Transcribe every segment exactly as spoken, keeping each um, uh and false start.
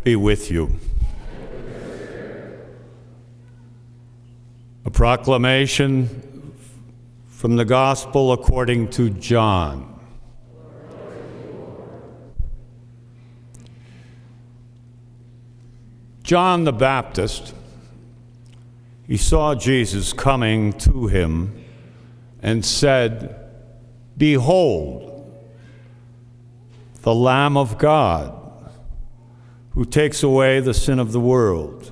be with you. A proclamation from the Gospel according to John. John the Baptist, he saw Jesus coming to him and said, "Behold, the Lamb of God, who takes away the sin of the world.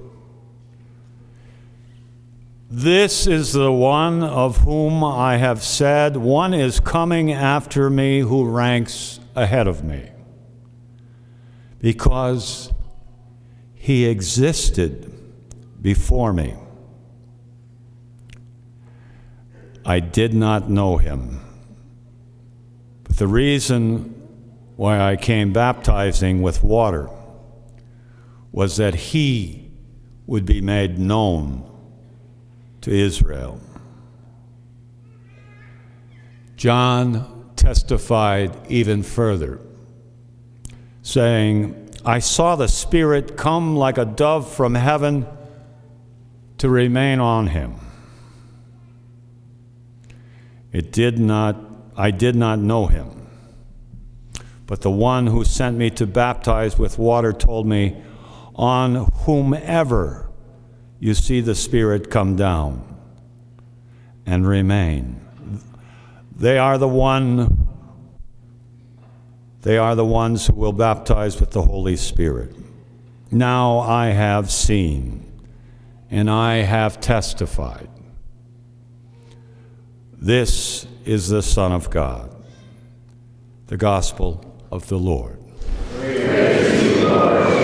This is the one of whom I have said, one is coming after me who ranks ahead of me, because he existed before me. I did not know him, but the reason why I came baptizing with water was that he would be made known to Israel." John testified even further, saying, "I saw the Spirit come like a dove from heaven to remain on him. It did not, I did not know him, but the one who sent me to baptize with water told me, 'On whomever you see the Spirit come down and remain, they are the one, they are the ones who will baptize with the Holy Spirit.' Now I have seen, and I have testified. This is the Son of God." The Gospel of the Lord. Praise to you, Lord.